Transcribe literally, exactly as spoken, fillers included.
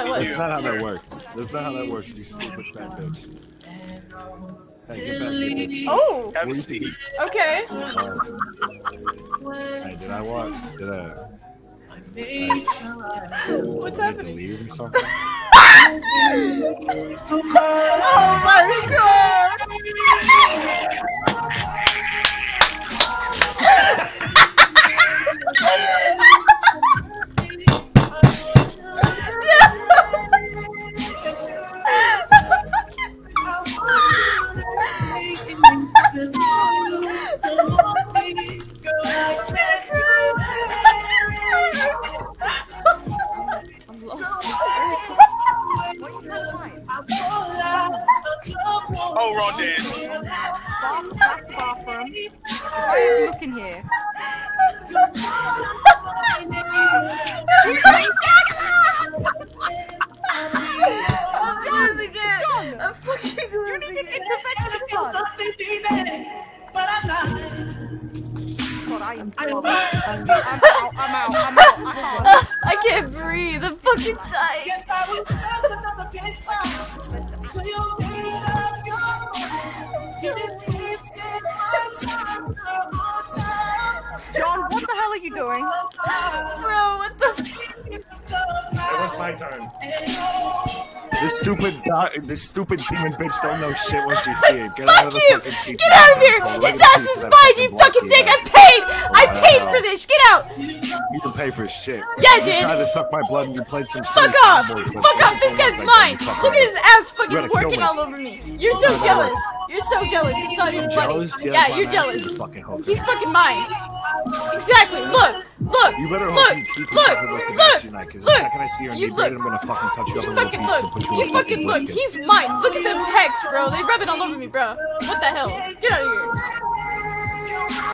that was. That's not how that works. That's not how that works, you stupid fat bitch. Hey, get back here. Oh! Have a seat. Okay. Oh. Hey, did I walk? Did I? Hey, What's I need to happening? leave or something? Oh my god! Oh, wrong dance. Bath, back bathroom. Why are you looking here? I'm losing it! I'm fucking You losing need an it! intervention fund. God, I am I'm out, I'm out, I'm out, I'm out, I'm out. I can't breathe, I'm fucking dying! John, what the hell are you doing? Bro, what the f- It was my turn. This stupid dog, this stupid demon bitch don't know shit once you see it. Get out of the Fuck you! fucking teacher. Get out of here! His ass is mine, you fucking dick! I paid! I paid for this! Get out! You can pay for shit. Yeah, I You did! tried to suck my blood and you played some Fuck shit. off! Boy, but Fuck off! This guy's mine! Look at his ass You fucking gotta kill working me. all over me! You're so jealous! You're so jealous, it's not even funny! Jealous? Yeah, my you're man, jealous! you fucking hope. He's fucking mine! Exactly! Look! Look! You better hope Look! you keep Look! fucking looking Look! at you tonight, 'cause the Look! second I see your You knee look! I'm gonna fucking cut you up You in little fucking pieces look! and put you You in a fucking look! brisket. He's mine! Look at them pecs, bro! They rubbing all over me, bro! What the hell? Get out of here!